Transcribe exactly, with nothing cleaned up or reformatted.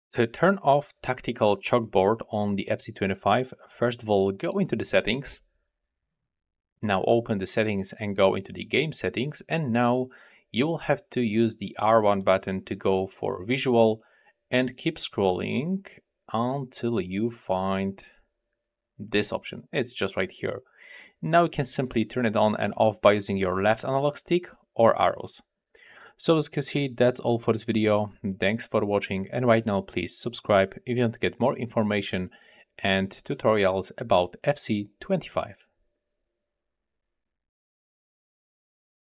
To turn off tactical chalkboard on the F C twenty-five, first of all, go into the settings. Now open the settings and go into the game settings, and now you will have to use the R one button to go for visual and keep scrolling until you find this option. It's just right here. Now you can simply turn it on and off by using your left analog stick or arrows. So as you can see, that's all for this video. Thanks for watching, and right now please subscribe if you want to get more information and tutorials about F C twenty-five.